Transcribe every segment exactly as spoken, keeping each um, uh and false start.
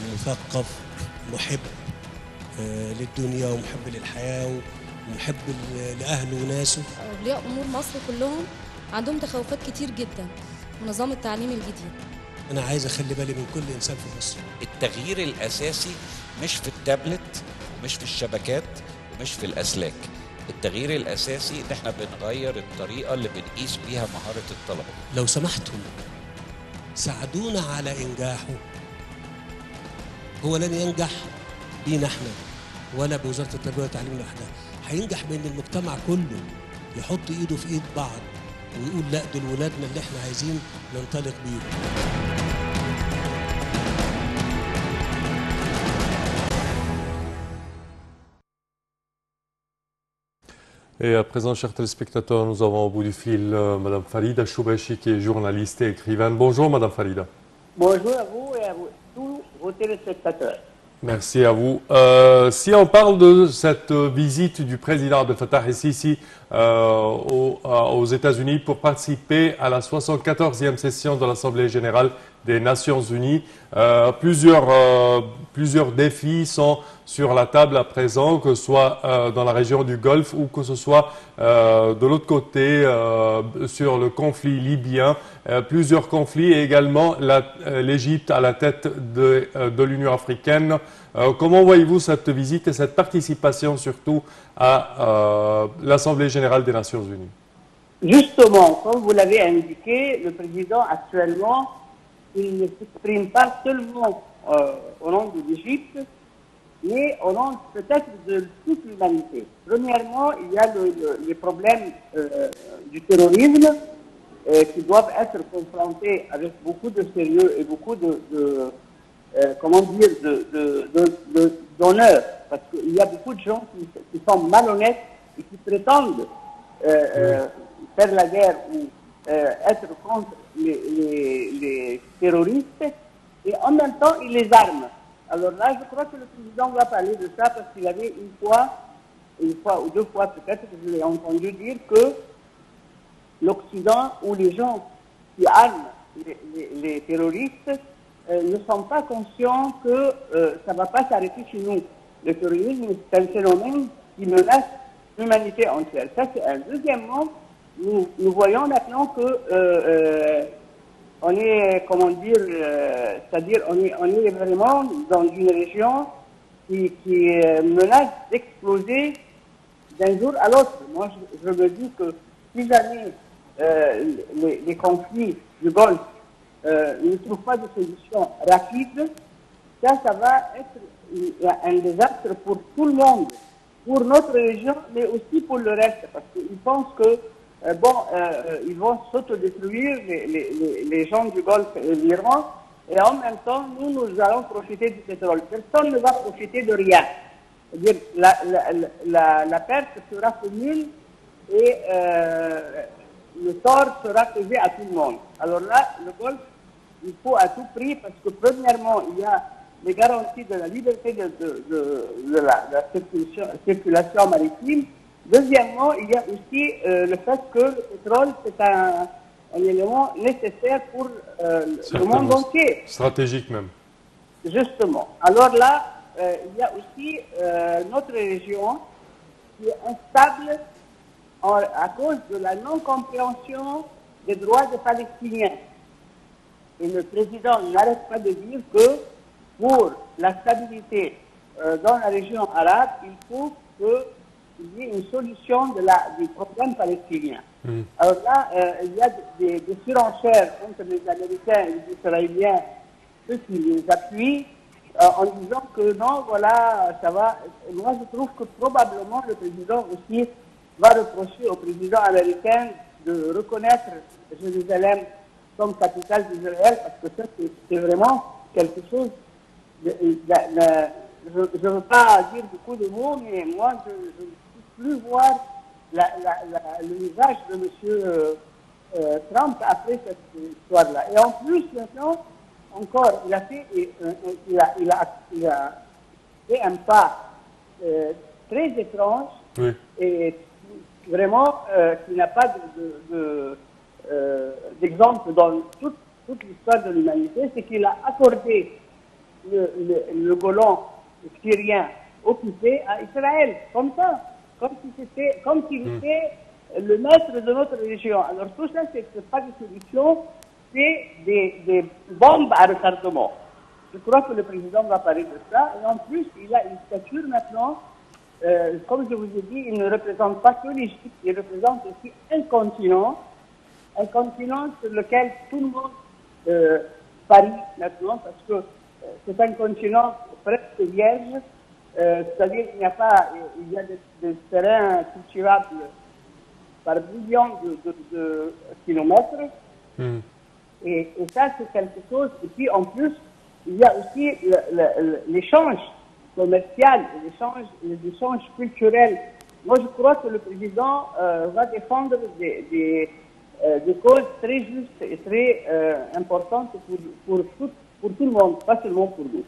مثقف محب للدنيا ومحب للحياة ومحب لأهله وناسه. أولياء أمور مصر كلهم عندهم تخوفات كتير جدا من نظام التعليم الجديد. أنا عايز أخلي بالي من كل إنسان في مصر. التغيير الأساسي مش في التابلت ومش في الشبكات ومش في الأسلاك. التغيير الأساسي إن احنا بنغير الطريقة اللي بنقيس بيها مهارة الطلبة. لو سمحتم ساعدونا على إنجاحه. هو لن ينجح بينا احنا ولا بوزارة التربية والتعليم لوحدها، هينجح بين المجتمع كله يحط ايده في ايد بعض ويقول لا دول ولادنا اللي احنا عايزين ننطلق بيهم. Et à présent, chers téléspectateurs, nous avons au bout du fil euh, Madame Farida Choubachi, qui est journaliste et écrivaine. Bonjour Madame Farida. Bonjour à vous et à vous, tous vos téléspectateurs. Merci à vous. Euh, si on parle de cette visite du président Abdel Fattah el-Sisi euh, aux, aux États-Unis pour participer à la soixante-quatorzième session de l'Assemblée générale des Nations Unies, euh, plusieurs, euh, plusieurs défis sont sur la table à présent, que ce soit euh, dans la région du Golfe ou que ce soit euh, de l'autre côté euh, sur le conflit libyen, euh, plusieurs conflits et également l'Égypte à la tête de, de l'Union africaine. Euh, comment voyez-vous cette visite et cette participation surtout à euh, l'Assemblée générale des Nations Unies? Justement, comme vous l'avez indiqué, le président actuellement, il ne s'exprime pas seulement euh, au nom de l'Égypte, mais au nom peut-être de toute l'humanité. Premièrement, il y a le, le, les problèmes euh, du terrorisme euh, qui doivent être confrontés avec beaucoup de sérieux et beaucoup de, de euh, comment dire, de, de, de, de, d'honneur, parce qu'il y a beaucoup de gens qui, qui sont malhonnêtes et qui prétendent euh, euh, faire la guerre ou euh, être contre les, les, les terroristes et en même temps ils les arment. Alors là, je crois que le président va parler de ça parce qu'il avait une fois, une fois ou deux fois peut-être, je l'ai entendu dire que l'Occident ou les gens qui arment les, les, les terroristes euh, ne sont pas conscients que euh, ça ne va pas s'arrêter chez nous. Le terrorisme, c'est un phénomène qui menace l'humanité entière. Ça, c'est un. Deuxièmement, nous, nous voyons maintenant que euh, euh, on est, comment dire, euh, c'est-à-dire on est, on est vraiment dans une région qui, qui menace d'exploser d'un jour à l'autre. Moi, je, je me dis que si jamais euh, les, les conflits du Golfe euh, ne trouvent pas de solution rapide, ça, ça va être un désastre pour tout le monde, pour notre région, mais aussi pour le reste, parce qu'ils pensent que Euh, bon, euh, ils vont s'autodétruire, les, les, les gens du Golfe et l'Iran, et en même temps, nous, nous allons profiter du pétrole. Personne ne va profiter de rien. C'est-à-dire, la, la, la, la perte sera commune et euh, le tort sera causé à tout le monde. Alors là, le Golfe, il faut à tout prix, parce que premièrement, il y a les garanties de la liberté de, de, de, de, la, de la circulation, circulation maritime. Deuxièmement, il y a aussi euh, le fait que le pétrole, c'est un, un élément nécessaire pour euh, le monde entier. Stratégique même. Justement. Alors là, euh, il y a aussi euh, notre région qui est instable en, à cause de la non-compréhension des droits des Palestiniens. Et le président n'arrête pas de dire que pour la stabilité euh, dans la région arabe, il faut que il y ait une solution de la, du problème palestinien. Mmh. Alors là, euh, il y a des, des surenchères entre les Américains et les Israéliens, ceux qui les appuient, euh, en disant que non, voilà, ça va. Et moi, je trouve que probablement le président aussi va reprocher au président américain de reconnaître Jérusalem comme capitale d'Israël, parce que ça, c'est vraiment quelque chose de, de, de, je ne veux pas dire beaucoup de mots, mais moi, je, je plus voir la, la, la, le visage de M. Euh, euh, Trump après cette histoire-là. Et en plus, maintenant, encore, il a fait, euh, il a, il a, il a fait un pas euh, très étrange oui. et vraiment euh, qui n'a pas d'exemple de, de, euh, dans toute, toute l'histoire de l'humanité, c'est qu'il a accordé le, le, le Golan syrien occupé à Israël, comme ça, comme si c'était, comme s'il Mm. était le maître de notre région. Alors tout ça, c'est pas des solutions, c'est des, des bombes à retardement. Je crois que le président va parler de ça. Et en plus, il a une stature maintenant, euh, comme je vous ai dit, il ne représente pas que l'Égypte, il représente aussi un continent, un continent sur lequel tout le monde euh, parie maintenant, parce que euh, c'est un continent presque vierge, euh, c'est-à-dire qu'il n'y a pas, il y a des, des terrains cultivables par millions de, de, de kilomètres. Mm. Et, et ça, c'est quelque chose. Et puis, en plus, il y a aussi le- le- le- l'échange commercial, l'échange, les échanges culturels. Moi, je crois que le président euh, va défendre des, des, euh, des causes très justes et très euh, importantes pour, pour, tout, pour tout le monde, pas seulement pour nous.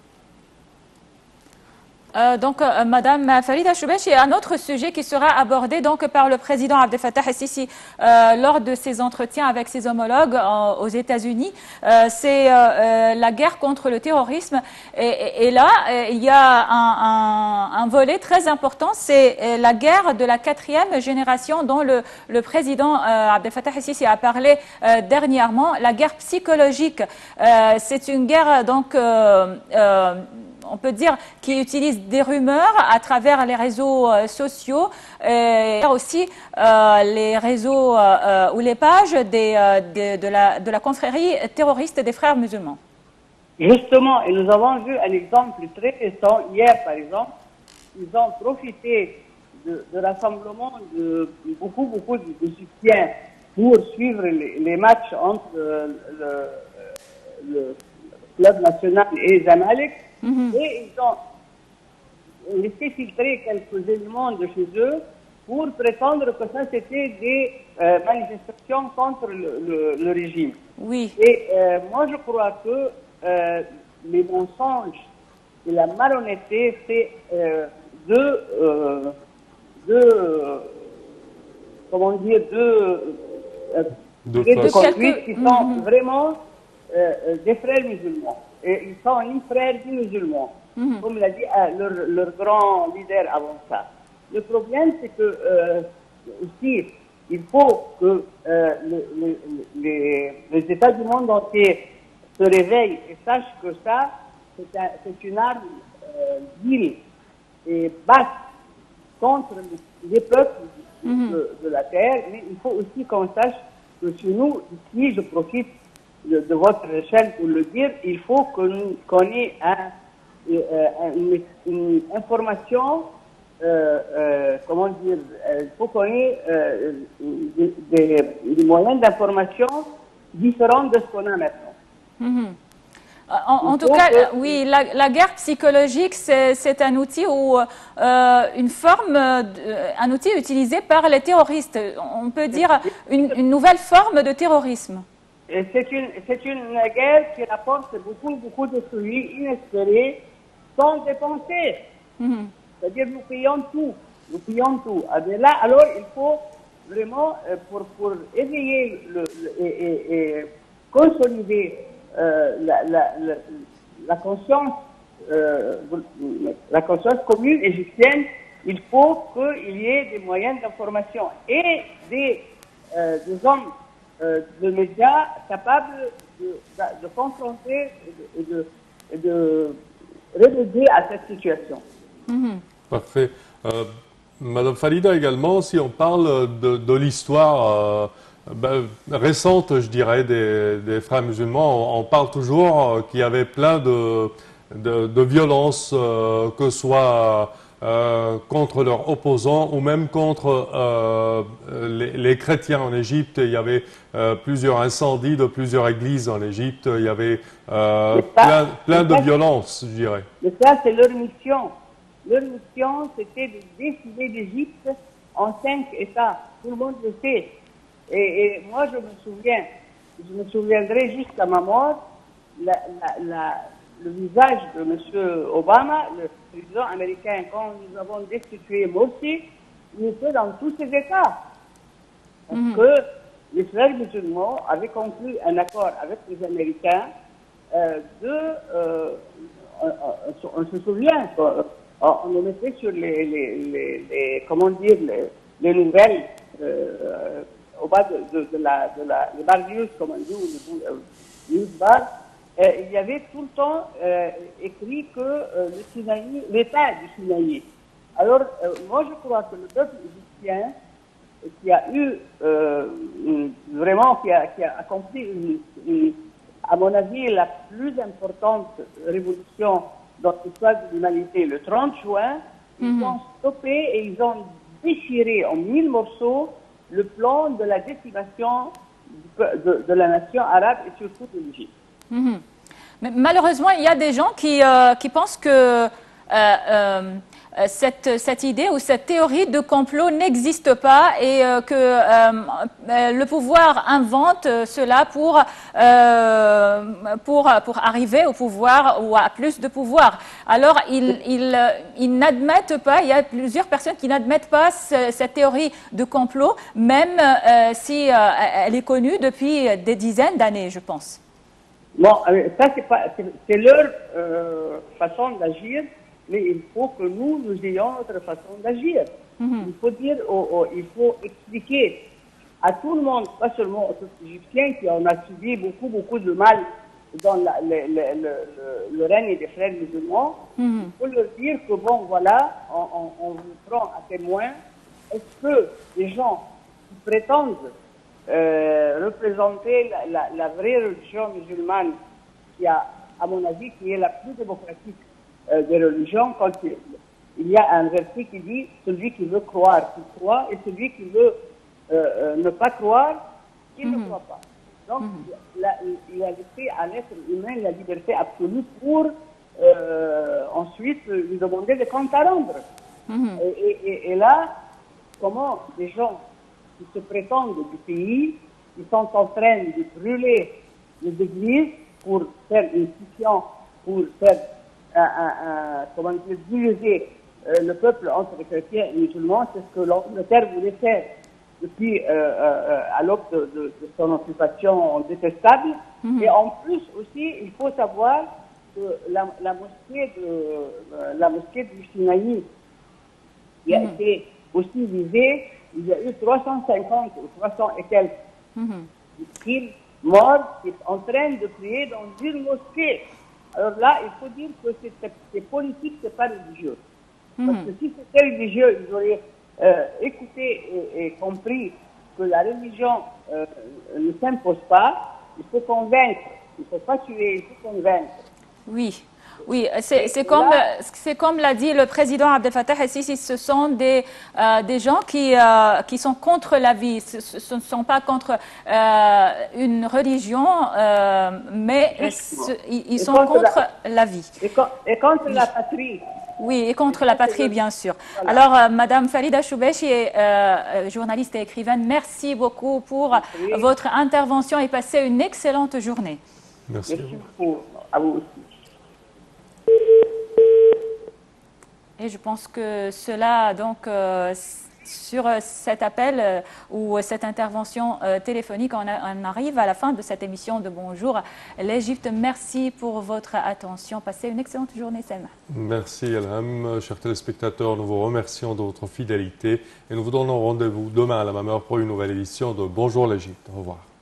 Euh, donc, euh, Madame Farida Choubeche, il y a un autre sujet qui sera abordé donc par le président Abdel Fattah el-Sisi euh, lors de ses entretiens avec ses homologues euh, aux États-Unis. Euh, c'est euh, euh, la guerre contre le terrorisme. Et, et, et là, euh, il y a un, un, un volet très important, c'est euh, la guerre de la quatrième génération dont le, le président euh, Abdel Fattah el-Sisi a parlé euh, dernièrement. La guerre psychologique, euh, c'est une guerre donc. Euh, euh, on peut dire, qui utilise des rumeurs à travers les réseaux euh, sociaux et aussi euh, les réseaux euh, ou les pages des, euh, de, de, la, de la confrérie terroriste des frères musulmans. Justement, et nous avons vu un exemple très récent, hier par exemple, ils ont profité de, de rassemblement de beaucoup, beaucoup d'Égyptiens pour suivre les, les matchs entre euh, le, le club national et Zamalek. Mm-hmm. Et ils ont laissé filtrer quelques éléments de chez eux pour prétendre que ça c'était des euh, manifestations contre le, le, le régime. Oui. Et euh, moi je crois que euh, les mensonges et la malhonnêteté, c'est euh, deux, euh, deux euh, comment dire, deux, euh, deux deux conduites quelques... qui sont mm-hmm. vraiment euh, des frères musulmans. Et ils sont ni frères ni musulmans, mm-hmm. comme l'a dit euh, leur, leur grand leader avant ça. Le problème, c'est que euh, aussi, il faut que euh, le, le, les, les États du monde entier se réveillent et sachent que ça, c'est un, une arme euh, vile et basse contre les peuples mm-hmm. de, de la terre, mais il faut aussi qu'on sache que chez nous, ici, je profite De, de votre chaîne pour le dire, il faut qu'on qu'on ait un, euh, une, une information, euh, euh, comment dire, il faut qu'on ait euh, des, des, des moyens d'information différents de ce qu'on a maintenant. Mm-hmm. En, en tout cas, que... oui, la, la guerre psychologique, c'est un outil ou euh, une forme, un outil utilisé par les terroristes. On peut dire une, une nouvelle forme de terrorisme. C'est une, c'est une guerre qui rapporte beaucoup, beaucoup de fruits inespérés sans dépenser. Mm-hmm. C'est-à-dire nous payons tout, nous payons tout. Là, alors il faut vraiment, pour, pour éveiller le, le, et, et, et consolider euh, la, la, la, la conscience, euh, la conscience commune égyptienne, il faut qu'il y ait des moyens d'information et des, euh, des hommes Euh, de médias capables de, de, de confronter et de, et de remédier à cette situation. Mm-hmm. Parfait. Euh, Madame Farida également, si on parle de, de l'histoire euh, ben, récente, je dirais, des, des frères musulmans, on, on parle toujours qu'il y avait plein de, de, de violences, euh, que ce soit Euh, contre leurs opposants ou même contre euh, les, les chrétiens en Égypte. Il y avait euh, plusieurs incendies de plusieurs églises en Égypte. Il y avait euh, ça, plein, plein de ça, violences, je dirais. Mais ça, c'est leur mission. Leur mission, c'était de décider l'Égypte en cinq États. Tout le monde le sait. Et, et moi, je me souviens, je me souviendrai jusqu'à ma mort, la, la, la, le visage de M. Obama, le président américain, quand nous avons destitué Morsi, il était dans tous ces États. Parce mm-hmm. que les frères musulmans avaient conclu un accord avec les Américains euh, de, euh, on se souvient, on, on le mettait sur les, les, les, les comment dire, les, les nouvelles, euh, au bas de, de, de la, de la, le bar news, comme on dit, ou le euh, news bar. Euh, il y avait tout le temps euh, écrit que euh, le Sinaï, l'état du Sinaï. Alors, euh, moi, je crois que le peuple égyptien, qui a eu euh, une, vraiment, qui a, qui a accompli, une, une, à mon avis, la plus importante révolution dans l'histoire de l'humanité, le trente juin, ils Mhm. ont stoppé et ils ont déchiré en mille morceaux le plan de la décimation de, de, de la nation arabe et surtout de l'Égypte. Mhm. Mais malheureusement, il y a des gens qui, euh, qui pensent que euh, euh, cette, cette idée ou cette théorie de complot n'existe pas et euh, que euh, le pouvoir invente cela pour, euh, pour, pour arriver au pouvoir ou à plus de pouvoir. Alors, ils, ils, ils n'admettent pas, il y a plusieurs personnes qui n'admettent pas ce, cette théorie de complot, même euh, si euh, elle est connue depuis des dizaines d'années, je pense. Bon, ça, c'est pas, c'est leur euh, façon d'agir, mais il faut que nous, nous ayons notre façon d'agir. Mm-hmm. Il faut dire, oh, oh, il faut expliquer à tout le monde, pas seulement aux Égyptiens qui ont subi beaucoup, beaucoup de mal dans la, le, le, le, le règne des frères musulmans. Mm-hmm. Il faut leur dire que, bon, voilà, on, on, on vous prend à témoin. Est-ce que les gens qui prétendent Euh, représenter la, la, la vraie religion musulmane, qui a, à mon avis, qui est la plus démocratique euh, des religions, quand il, il y a un verset qui dit celui qui veut croire, qui croit, et celui qui veut euh, euh, ne pas croire, qui mm-hmm. ne croit pas. Donc, mm-hmm. la, il a laissé à l'être humain la liberté absolue pour euh, ensuite lui demander des comptes à rendre. Mm-hmm. et, et, et là, comment les gens qui se prétendent du pays, ils sont en train de brûler les églises pour faire une scission, pour faire un, un, un, comment dire, diviser euh, le peuple entre les chrétiens et les musulmans. C'est ce que l'Angleterre voulait faire depuis euh, euh, à l'aube de, de, de son occupation détestable. Mm-hmm. Et en plus aussi, il faut savoir que la, la mosquée de euh, la mosquée du Sinaï, qui a mm-hmm. été aussi visée, il y a eu trois cent cinquante ou trois cents et quelques mm-hmm. morts qui sont en train de prier dans une mosquée. Alors là, il faut dire que c'est politique, c'est pas religieux. Mm-hmm. Parce que si c'était religieux, ils auraient euh, écouté et, et compris que la religion euh, ne s'impose pas. Il faut convaincre, il ne faut pas tuer, il faut convaincre. Oui. Oui, c'est comme, comme l'a dit le président Abdel Fattah el-Sisi, ce sont des, euh, des gens qui, euh, qui sont contre la vie, ce, ce ne sont pas contre euh, une religion, euh, mais ce, ils, ils sont contre, contre la, la vie. Et, con, et contre oui. la patrie. Oui, et contre la patrie, bien sûr. Voilà. Alors, euh, Madame Farida Choubechi, euh, journaliste et écrivaine, merci beaucoup pour merci. votre intervention et passez une excellente journée. Merci, merci beaucoup. À vous aussi. Et je pense que cela, donc, euh, sur cet appel euh, ou cette intervention euh, téléphonique, on, a, on arrive à la fin de cette émission de Bonjour l'Égypte. Merci pour votre attention. Passez une excellente journée, Selma. Merci, Elham. Chers téléspectateurs, nous vous remercions de votre fidélité et nous vous donnons rendez-vous demain à la même heure pour une nouvelle édition de Bonjour l'Égypte. Au revoir.